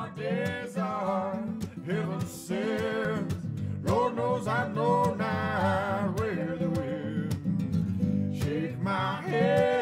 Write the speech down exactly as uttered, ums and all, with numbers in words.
our days are heaven sent. Lord knows I know now where the wind shake my head.